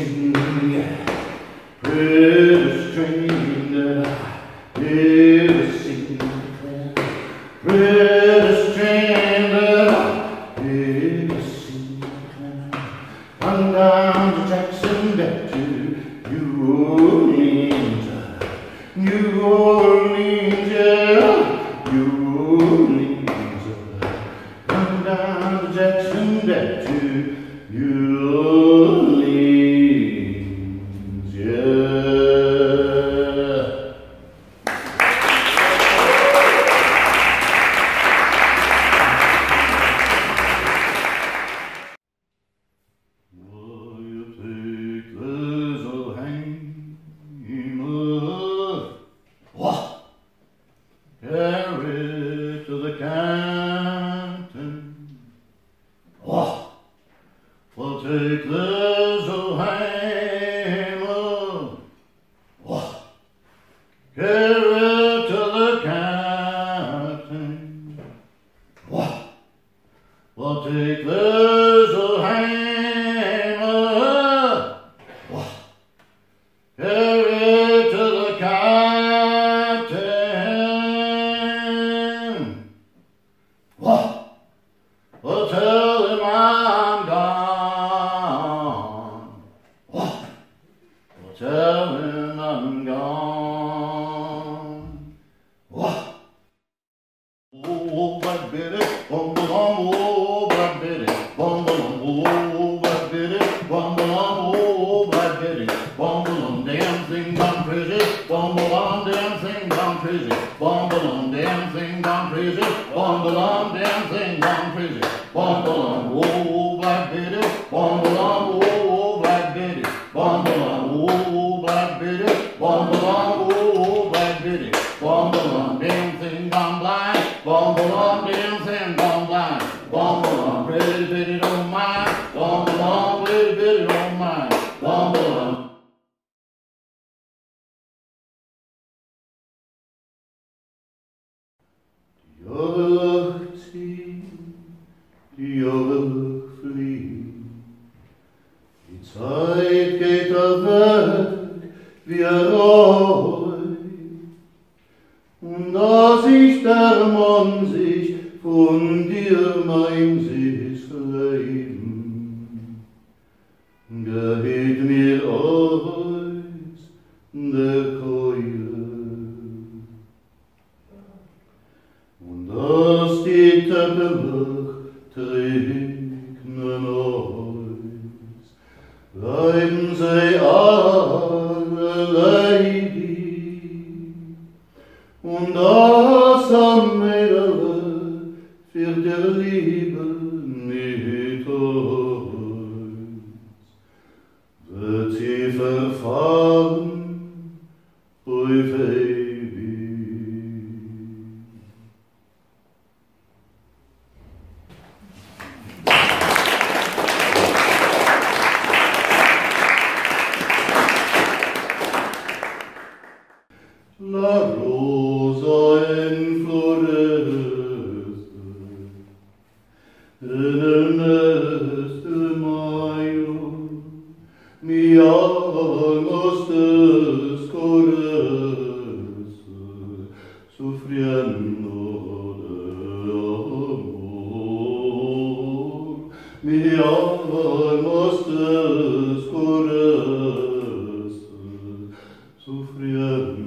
sing, prettiest train that I ever seen, prettiest train that I ever seen. Come down to Jackson, back to New Orleans, New Orleans, yeah, New Orleans. Come down to Jackson, back to New Orleans, yeah. Will you take this old hammer, what? Carry it to the captain, what? We'll take this old hammer, what? Carry it to the captain, what? We'll take this old hammer, what? Carry it to the captain, what? We'll tell him I'm gone, what? We'll tell him I'm gone, what? Oh, Black Betty, bumble oh, Black Betty, bumble oh, Black Betty, bumble oh, Black Betty, bumble damn thing gone crazy, bumble on damn thing gone crazy, bumble on damn thing gone crazy, bumble on damn thing gone crazy, bumble on oh, Black Betty, bumble on oh, Black Betty, bumble on oh, Black Betty, bumble on oh, Black Betty, bumble on damn thing gone blind, bumble on damn thing gone blind, bumble on pretty bitty don't mind, bumble on pretty bitty don't mind, bumble on. Die Jahre ziehen, die Jahre fliehen, die Zeit geht weg wie ein Rauch, und als ich der Mann sich von dir mein Leben, geht mir aus der Keule. Und als die Töpfe regnen aus, bleiben sie alle ledig. Und als am Mädel für der Liebe nicht aus, wird sie verfahren, auf ewig. La rosa en florece en el mes de mayo, mi alma se escurece, sufriendo de amor. Mi alma se escurece, sufriendo.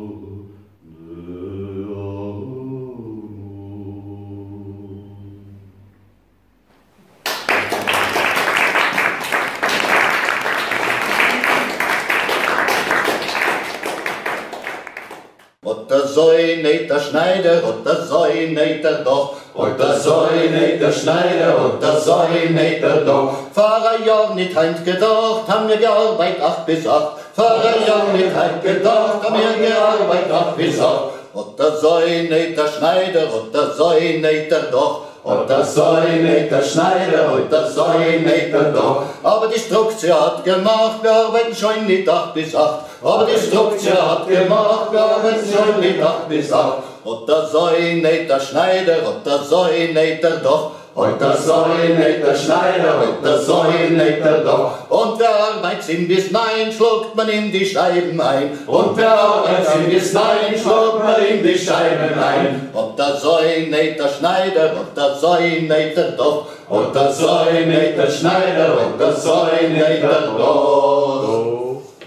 Oder soll nicht der Schneider, oder soll nicht der Doch, oder soll nicht der Schneider, oder soll nicht der Doch. Vor ein Jahr nicht heimgedacht, haben wir gearbeitet 8 bis 8. Vor ein Jahr nicht heimgedacht, haben wir gearbeitet 8 bis 8. Oder soll nicht der Schneider, oder soll nicht der Doch, oder soll nicht der Schneider, oder soll nicht der Doch. Aber die Struktur hat gemacht, wir arbeiten schon nicht 8 bis 8. Aber die Struktur hat gemacht, wir arbeiten schon nicht 8 bis 8. Oder soll nicht der Schneider, oder soll nicht der Doch, heut der Säu nicht der Schneider, heut der Säu nicht der Doch. Und wer Arbeitssinn bis nein, schluckt man in die Scheiben ein. Und wer Arbeitssinn bis nein, schluckt man in die Scheiben ein. Ob der Säu nicht der Schneider, ob der Säu nicht der Doch. Ob der Säu nicht der Schneider, ob der Säu nicht der Doch.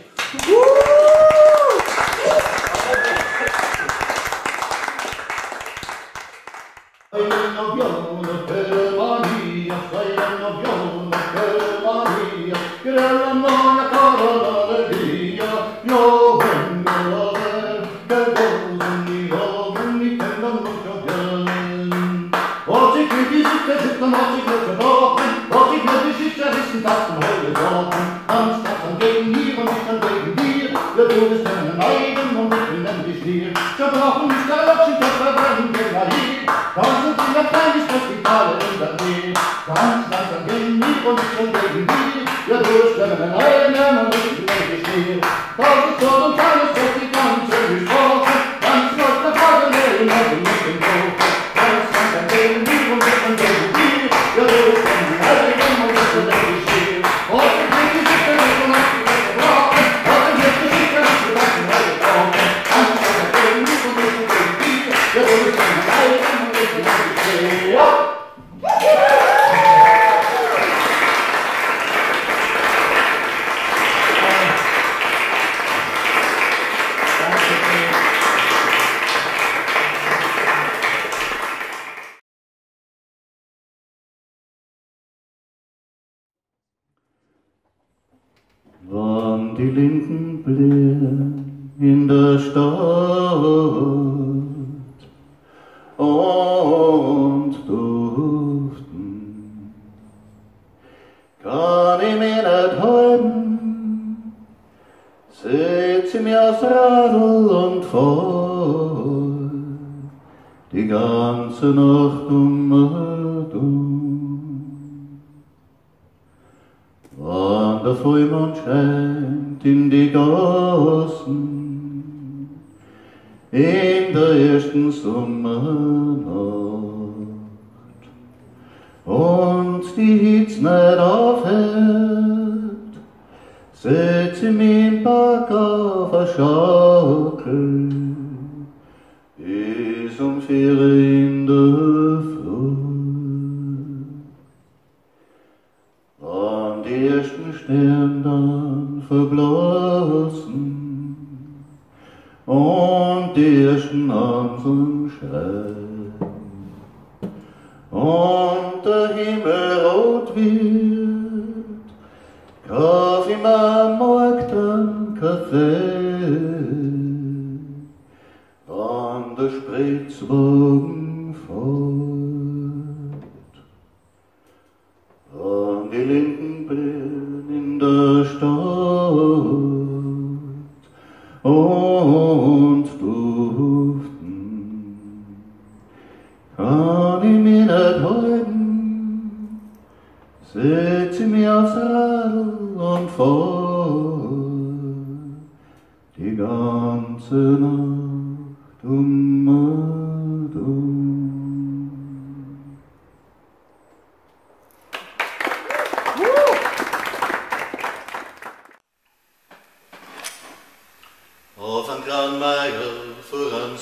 Wann die Linden blähen in der Stadt und duften, kann ich mir nicht halten, setz ich mir aufs Radl und fahr die ganze Nacht und wann der Vollmond scheint in die Gassen, in der ersten Sommernacht, und die Hitze nicht aufhört, setz ich mich im Park auf a Schaukel, bis 4 in der Früh. Wann die ersten Sterne dann verblassen und die ersten Amseln schreien und der Himmel rot wird, kauf ich mir am Markt einen Kaffee, wann der Spritzwagen fährt. Wann die Linden blähen in der Stadt und duften, kann ich mich nicht halten, setz ich mich aufs Radl und fahr die ganze Nacht und um. Auf ein Kranmeier vor einem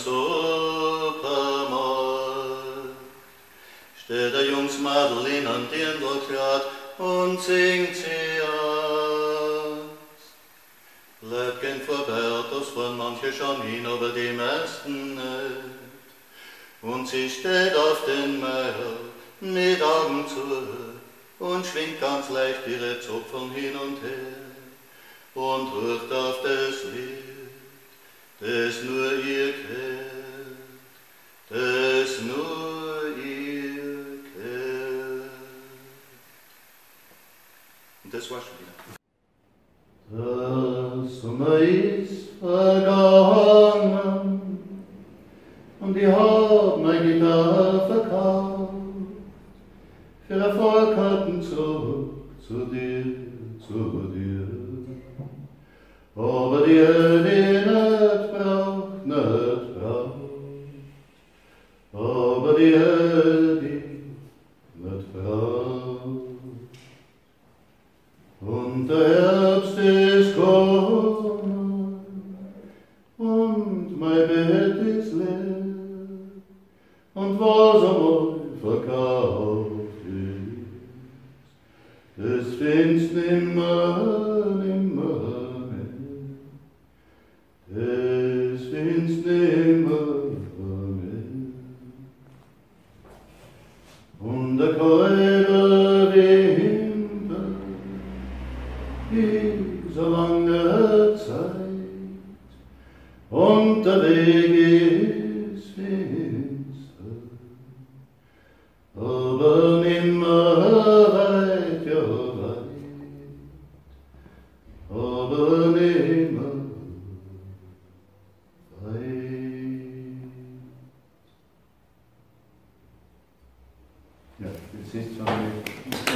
Supermarkt steht der Jungsmadel in ein Dirndlkleid und singt sie aus. Leid gehen vorbei, das waren manche schon hin, aber die meisten nicht. Und sie steht auf den Meier mit Augen zu und schwingt ganz leicht ihre Zupfeln hin und her und ruft auf das Lied, das nur ihr kennt, das nur ihr kennt. Und das war's schon wieder. Der Sommer ist vergangen und ich hab meine Gitarre verkauft für ein Vorkarten zurück zu dir. Aber die nicht braucht, aber die nicht mein Bett ist leer und was einmal verkauft ist, das findest nimmer, nimmer mehr. Das findest nimmer mehr. Und der kalte Winter ist so lange Zeit und der Weg ist finster, aber nimmer weit, ja weit, aber nimmer weit. Ja, jetzt ist schon